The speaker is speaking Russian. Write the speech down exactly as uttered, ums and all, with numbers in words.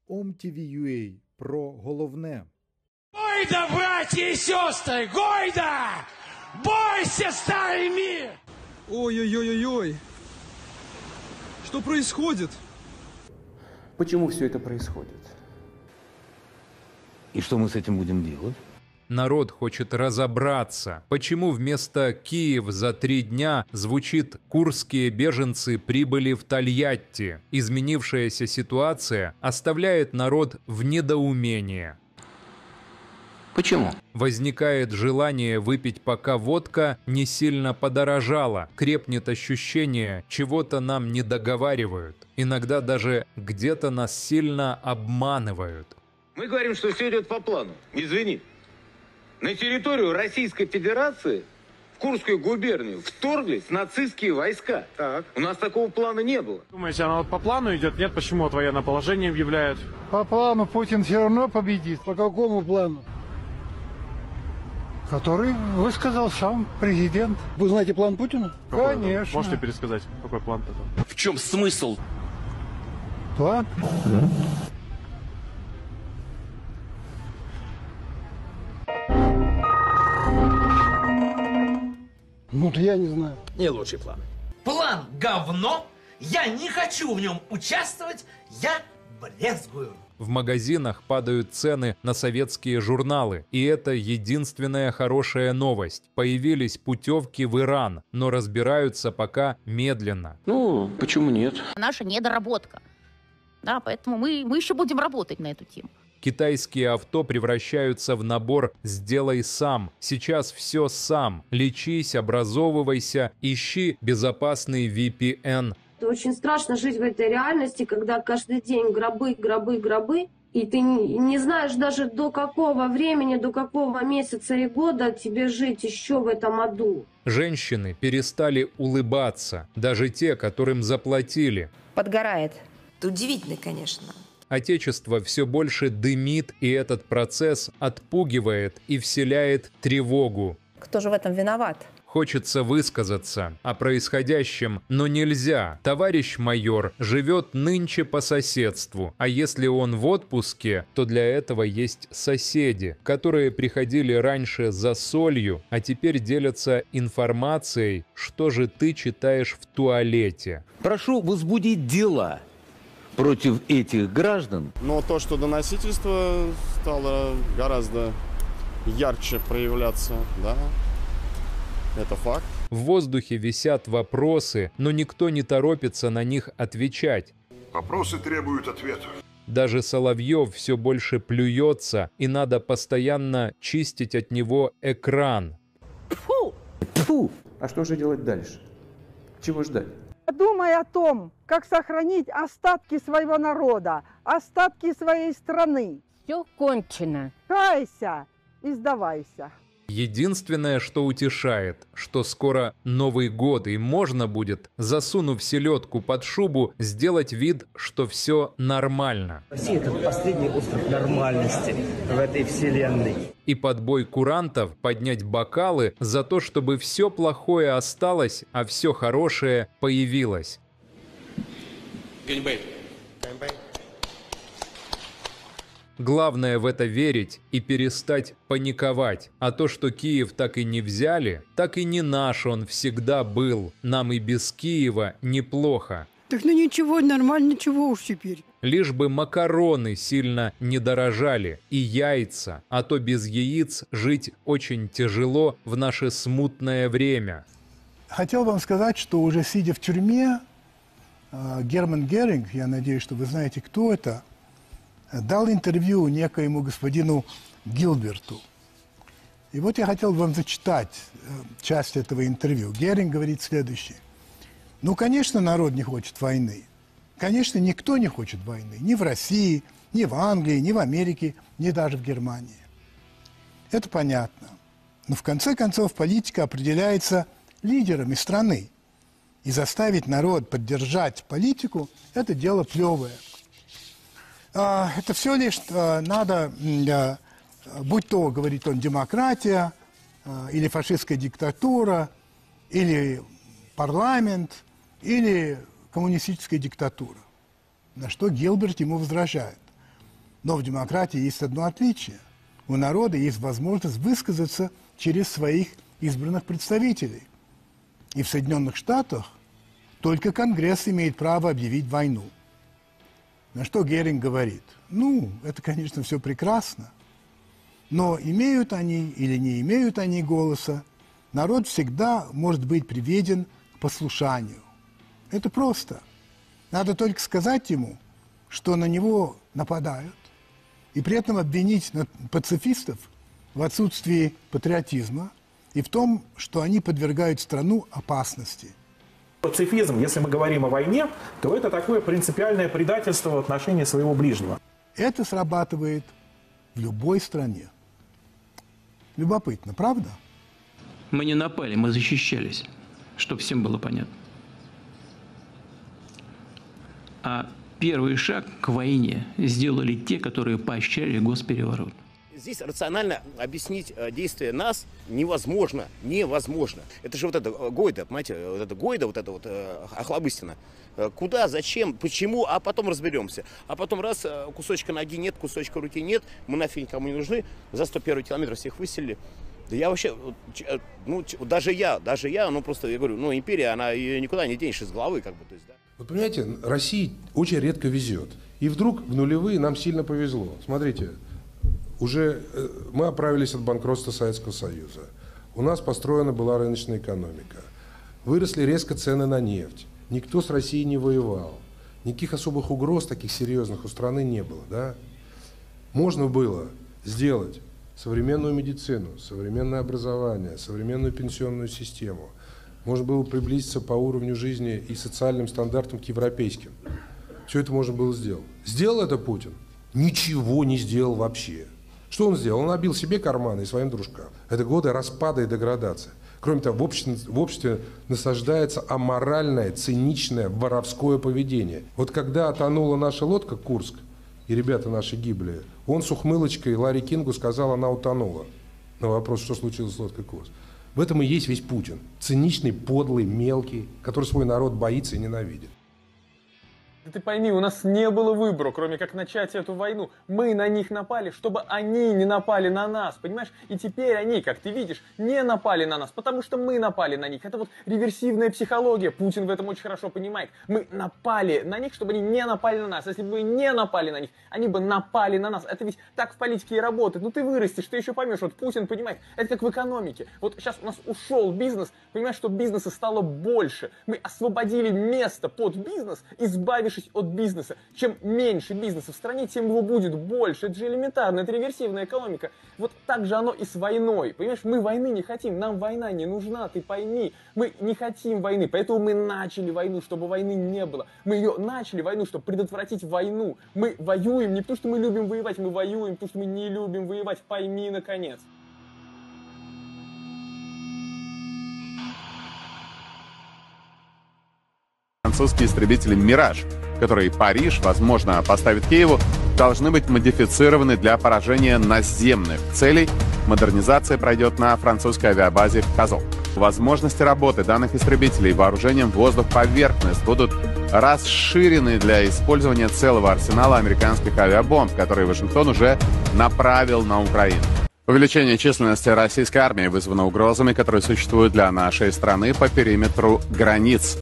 ом-ті-ві.ua про головне. Гойда, братья и сестры, гойда! Бойся, старый мир! Ой-ой-ой-ой-ой! Что происходит? Почему все это происходит? И что мы с этим будем делать? Народ хочет разобраться, почему вместо «Киев за три дня» звучит «Курские беженцы прибыли в Тольятти». Изменившаяся ситуация оставляет народ в недоумении. Почему? Возникает желание выпить, пока водка не сильно подорожала. Крепнет ощущение, чего-то нам не договаривают. Иногда даже где-то нас сильно обманывают. Мы говорим, что все идет по плану. Извини. На территорию Российской Федерации, в Курскую губернию, вторглись нацистские войска. Так. У нас такого плана не было. Думаете, оно вот по плану идет? Нет, почему вот военное положение объявляют? По плану Путин все равно победит. По какому плану? Который высказал сам президент. Вы знаете план Путина? Какой? Конечно. Можете пересказать, какой план-то? В чем смысл? План? Да. Ну-то я не знаю. Не лучший план. План говно, я не хочу в нем участвовать, я брезгую. В магазинах падают цены на советские журналы, и это единственная хорошая новость. Появились путевки в Иран, но разбираются пока медленно. Ну, почему нет? Наша недоработка. Да, поэтому мы, мы еще будем работать на эту тему. Китайские авто превращаются в набор «сделай сам». Сейчас все сам. Лечись, образовывайся, ищи безопасный ви пи эн. Очень страшно жить в этой реальности, когда каждый день гробы, гробы, гробы, и ты не знаешь даже до какого времени, до какого месяца и года тебе жить еще в этом аду. Женщины перестали улыбаться, даже те, которым заплатили. Подгорает. Это удивительно, конечно. Отечество все больше дымит, и этот процесс отпугивает и вселяет тревогу. Кто же в этом виноват? Хочется высказаться о происходящем, но нельзя. Товарищ майор живет нынче по соседству, а если он в отпуске, то для этого есть соседи, которые приходили раньше за солью, а теперь делятся информацией, что же ты читаешь в туалете. Прошу возбудить дела против этих граждан. Но то, что доносительство стало гораздо ярче проявляться, да, это факт. В воздухе висят вопросы, но никто не торопится на них отвечать. Вопросы требуют ответов. Даже Соловьев все больше плюется, и надо постоянно чистить от него экран. Фу! Фу! А что же делать дальше? Чего ждать? Думай о том, как сохранить остатки своего народа, остатки своей страны. Все кончено. Кайся и сдавайся. Единственное, что утешает, что скоро Новый год, и можно будет, засунув селедку под шубу, сделать вид, что все нормально. Россия – это последний остров нормальности в этой вселенной. И под бой курантов поднять бокалы за то, чтобы все плохое осталось, а все хорошее появилось. Главное в это верить и перестать паниковать. А то, что Киев так и не взяли, так и не наш он всегда был. Нам и без Киева неплохо. Так ну ничего, нормально, чего уж теперь. Лишь бы макароны сильно не дорожали и яйца, а то без яиц жить очень тяжело в наше смутное время. Хотел вам сказать, что уже сидя в тюрьме, Герман Геринг, я надеюсь, что вы знаете, кто это, дал интервью некоему господину Гилберту. И вот я хотел вам зачитать часть этого интервью. Геринг говорит следующее. Ну, конечно, народ не хочет войны. Конечно, никто не хочет войны. Ни в России, ни в Англии, ни в Америке, ни даже в Германии. Это понятно. Но в конце концов политика определяется лидерами страны. И заставить народ поддержать политику – это дело плевое. Это все лишь надо, будь то, говорит он, демократия, или фашистская диктатура, или парламент, или коммунистическая диктатура. На что Гилберт ему возражает. Но в демократии есть одно отличие. У народа есть возможность высказаться через своих избранных представителей. И в Соединенных Штатах только Конгресс имеет право объявить войну. На что Геринг говорит: ну, это, конечно, все прекрасно, но имеют они или не имеют они голоса, народ всегда может быть приведен к послушанию. Это просто. Надо только сказать ему, что на него нападают, и при этом обвинить пацифистов в отсутствии патриотизма и в том, что они подвергают страну опасности. Пацифизм, если мы говорим о войне, то это такое принципиальное предательство в отношении своего ближнего. Это срабатывает в любой стране. Любопытно, правда? Мы не напали, мы защищались, чтобы всем было понятно. А первый шаг к войне сделали те, которые поощряли госпереворот. Здесь рационально объяснить действия нас невозможно, невозможно. Это же вот это Гойда, понимаете, вот это Гойда, вот это вот Охлобыстина. Куда, зачем, почему, а потом разберемся. А потом раз, кусочка ноги нет, кусочка руки нет, мы нафиг никому не нужны, за сто первый километр всех выселили. Да я вообще, ну, даже я, даже я, ну, просто, я говорю, ну, империя, она ее никуда не денешь из головы, как бы, то есть, да. Вот понимаете, России очень редко везет. И вдруг в нулевые нам сильно повезло. Смотрите, уже мы оправились от банкротства Советского Союза. У нас построена была рыночная экономика. Выросли резко цены на нефть. Никто с Россией не воевал. Никаких особых угроз таких серьезных у страны не было. Да? Можно было сделать современную медицину, современное образование, современную пенсионную систему. Можно было приблизиться по уровню жизни и социальным стандартам к европейским. Все это можно было сделать. Сделал это Путин? Ничего не сделал вообще. Что он сделал? Он набил себе карманы и своим дружкам. Это годы распада и деградации. Кроме того, в обществе, в обществе насаждается аморальное, циничное, воровское поведение. Вот когда тонула наша лодка «Курск», и ребята наши гибли, он с ухмылочкой Ларри Кингу сказал, она утонула. На вопрос, что случилось с лодкой «Курск». В этом и есть весь Путин. Циничный, подлый, мелкий, который свой народ боится и ненавидит. Да ты пойми, у нас не было выбора, кроме как начать эту войну. Мы на них напали, чтобы они не напали на нас, понимаешь? И теперь они, как ты видишь, не напали на нас, потому что мы напали на них. Это вот реверсивная психология, Путин в этом очень хорошо понимает. Мы напали на них, чтобы они не напали на нас. Если бы мы не напали на них, они бы напали на нас. Это ведь так в политике и работает. Ну ты вырастешь, ты еще поймешь, вот Путин понимает. Это как в экономике. Вот сейчас у нас ушел бизнес, понимаешь, что бизнеса стало больше. Мы освободили место под бизнес, избавившись от бизнеса. Чем меньше бизнеса в стране, тем его будет больше. Это же элементарно, это реверсивная экономика. Вот так же оно и с войной. Понимаешь, мы войны не хотим, нам война не нужна, ты пойми. Мы не хотим войны, поэтому мы начали войну, чтобы войны не было. Мы ее начали войну, чтобы предотвратить войну. Мы воюем не потому, что мы любим воевать, мы воюем потому, что мы не любим воевать. Пойми, наконец. Французские истребители «Мираж», которые Париж, возможно, поставит Киеву, должны быть модифицированы для поражения наземных целей. Модернизация пройдет на французской авиабазе в Казо. Возможности работы данных истребителей вооружением воздух-поверхность будут расширены для использования целого арсенала американских авиабомб, которые Вашингтон уже направил на Украину. Увеличение численности российской армии вызвано угрозами, которые существуют для нашей страны по периметру границ.